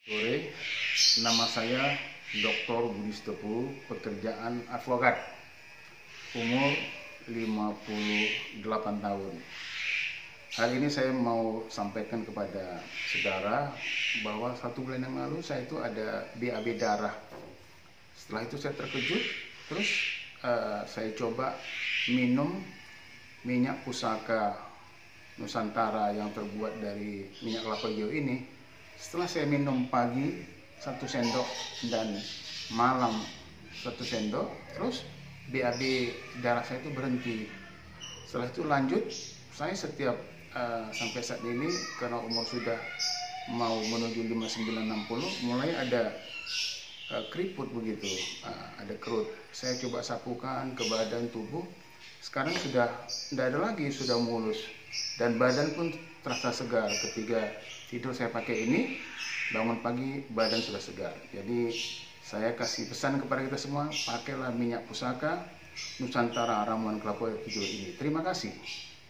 Sore, nama saya Dr. Budi Setopu, pekerjaan advokat, umur 58 tahun. Hari ini saya mau sampaikan kepada saudara bahwa 1 bulan yang lalu saya itu ada BAB darah. Setelah itu saya terkejut, terus saya coba minum minyak pusaka Nusantara yang terbuat dari minyak kelapa hijau ini. Setelah saya minum pagi 1 sendok dan malam 1 sendok, terus BAB darah saya itu berhenti. Setelah itu lanjut, saya setiap sampai saat ini karena umur sudah mau menuju 59-60, mulai ada keriput begitu, ada kerut. Saya coba sapukan ke badan tubuh, sekarang sudah tidak ada lagi, sudah mulus dan badan pun terasa segar. Ketika tidur saya pakai ini, bangun pagi badan sudah segar. Jadi saya kasih pesan kepada kita semua, pakailah minyak pusaka Nusantara ramuan kelapa hijau ini. Terima kasih.